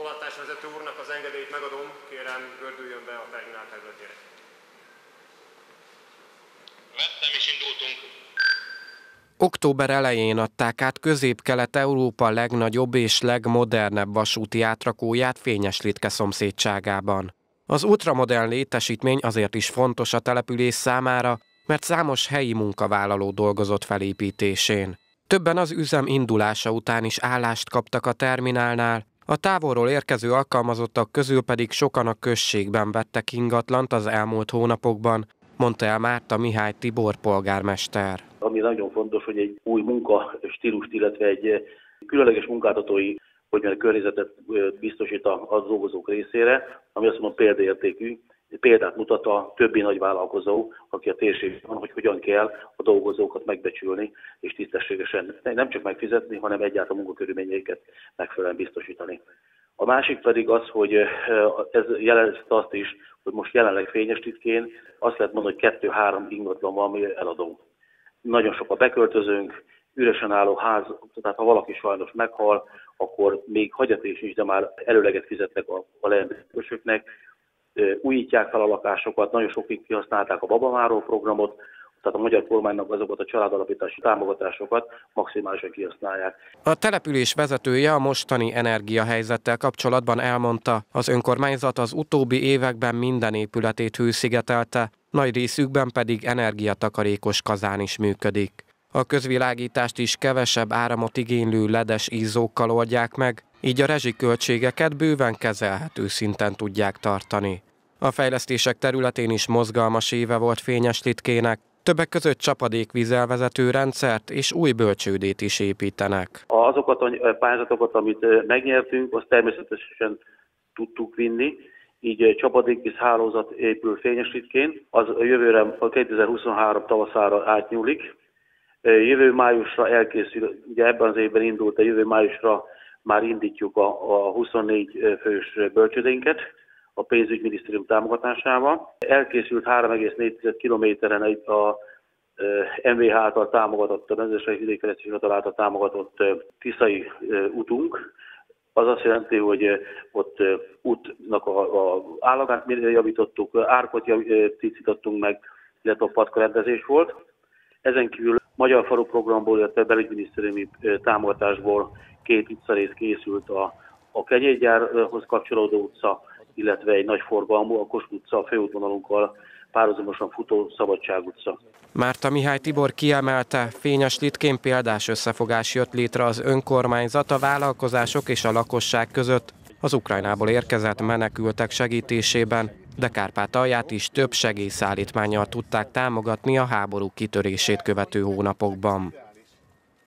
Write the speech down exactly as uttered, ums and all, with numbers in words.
Tolatásvezető úrnak az engedélyt megadom, kérem gördüljön be a terminál területére. Vettem és indultunk. Október elején adták át Közép-Kelet-Európa legnagyobb és legmodernebb vasúti átrakóját Fényes-Littke szomszédságában. Az ultramodern létesítmény azért is fontos a település számára, mert számos helyi munkavállaló dolgozott felépítésén. Többen az üzem indulása után is állást kaptak a terminálnál, a távolról érkező alkalmazottak közül pedig sokan a községben vettek ingatlant az elmúlt hónapokban, mondta el Márta Mihály Tibor polgármester. Ami nagyon fontos, hogy egy új munkastílust, illetve egy különleges munkáltatói hogy mert környezetet biztosít a dolgozók részére, ami azt mondom példaértékű, példát mutat a többi nagyvállalkozó, aki a térségben van, hogy hogyan kell a dolgozókat megbecsülni és tisztességesen nem csak megfizetni, hanem egyáltalán munkakörülményeiket megfelelően biztosítani. A másik pedig az, hogy ez jelenti azt is, hogy most jelenleg Fényes-Littkén azt lehet mondani, hogy kettő-három ingatlan van, ami eladó. Nagyon sok a beköltözőnk, üresen álló ház, tehát ha valaki sajnos meghal, akkor még hagyatés is, de már előleget fizetnek a, a leendősöknek, újítják fel a lakásokat, nagyon sokig kihasználták a babaváró programot, tehát a magyar kormánynak azokat a családalapítási támogatásokat maximálisan kihasználják. A település vezetője a mostani energiahelyzettel kapcsolatban elmondta, az önkormányzat az utóbbi években minden épületét hőszigetelte, nagy részükben pedig energiatakarékos kazán is működik. A közvilágítást is kevesebb áramot igénylő ledes izzókkal oldják meg, így a rezsiköltségeket bőven kezelhető szinten tudják tartani. A fejlesztések területén is mozgalmas éve volt Fényes-Littkének, többek között csapadékvízelvezető rendszert és új bölcsődét is építenek. Azokat a pályázatokat, amit megnyertünk, azt természetesen tudtuk vinni, így csapadékvíz hálózat épül Fényes-Littkén, az jövőre a kétezer-huszonhárom tavaszára átnyúlik. Jövő májusra elkészül, ugye ebben az évben indult, de jövő májusra már indítjuk a, a huszonnégy fős bölcsődénket a pénzügyminisztérium támogatásával. Elkészült három egész négy kilométeren a em vé há által támogatott, a Mezőgazdasági Vidékfejlesztési Hivatal által támogatott tiszai utunk. Az azt jelenti, hogy ott útnak a állagát javítottuk, árkot tisztítottunk meg, illetve a patkarendezés volt. Ezen kívül Magyar Falu programból, illetve belügyminisztériumi támogatásból két utcarész készült a, a kenyérgyárhoz kapcsolódó utca, illetve egy nagy forgalmú, a Kossuth utca a főútvonalunkkal párhuzamosan futó Szabadság utca. Márta Mihály Tibor kiemelte, Fényes-Littkén példás összefogás jött létre az önkormányzat, a vállalkozások és a lakosság között az Ukrajnából érkezett menekültek segítésében, de Kárpátalját is több segélyszállítmánnyal tudták támogatni a háború kitörését követő hónapokban.